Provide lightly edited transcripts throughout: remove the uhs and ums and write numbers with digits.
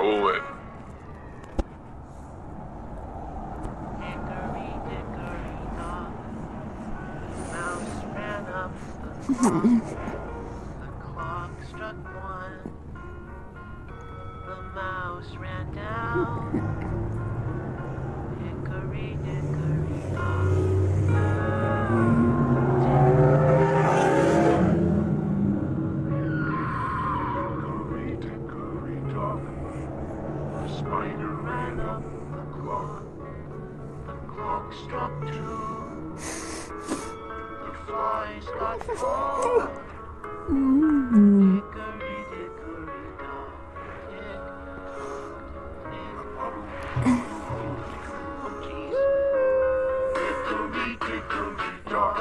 Do it. Hickory dickory dock, mouse ran up the clock. The clock struck one. The mouse ran down. Hickory dickory dock. Hickory dickory dock. The spider ran up the clock. The clock struck two. The flies got four. Hickory dickory dock. Tick, tick, oh jeez. Hickory dickory dock.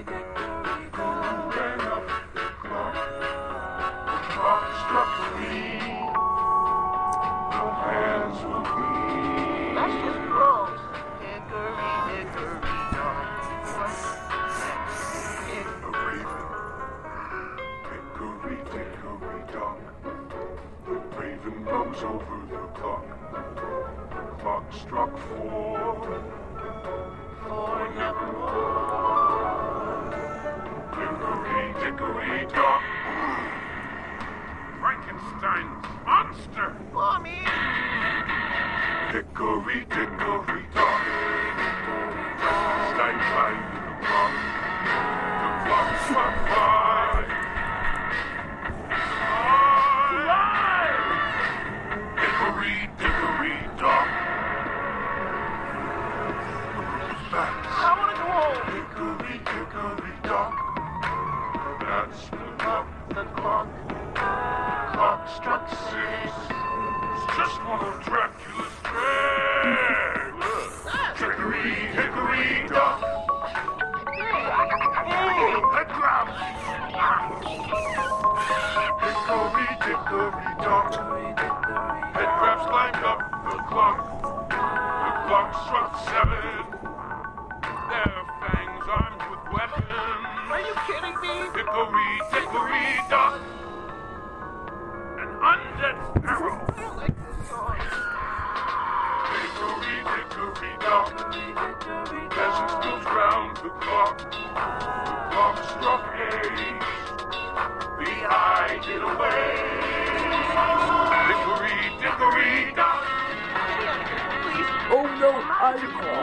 Ran up the clock. The clock struck three. The hands were clean. That's just gross. Hickory dickory dock. A raven. Hickory dickory dock. The raven rose over the clock. The clock struck four. For nevermore. Hickory dickory dock. Frankenstein's monster. Mommy! Hickory dickory dock. Frankenstein climbed the clock. The clock struck five. Hickory dickory dock. Who's back? I wanna go home. Hickory dickory dock. That's the clock. The clock. Clock struck six. It's just one of Dracula's tricks. Hickory, hickory dock. Oh, head grabs. Hickory dickory dock. Head grabs lined up the clock. The clock struck seven. Their fangs armed with weapons. Are you kidding me? Hickory dickory dock. An undead sparrow. I don't like this song. Hickory dickory dock. Peasants moved round the clock. The clock struck eight. The eye did away. Hickory dickory dock. Oh no, I'm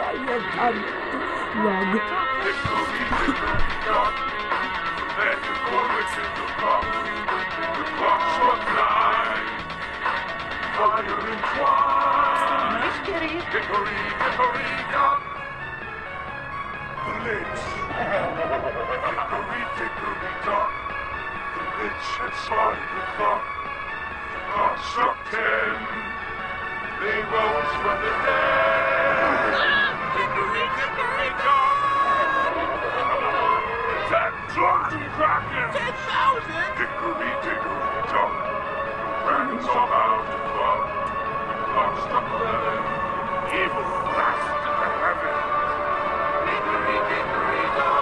wrong. Hickory dickory dock. Led the corners in the clock. The clock struck nine. Fire entwined. Nice kitty. Hickory dickory dock. The lich. Hickory dickory dock. The lich had spotted the clock. The clock struck ten. They rose from the dead. Hickory dickory dock. Attack Jordan Kraken. 10,000? Hickory dickory dock. Dragons all out the clock. The clock struck 11. Evil blasted the heavens. Hickory dickory dock.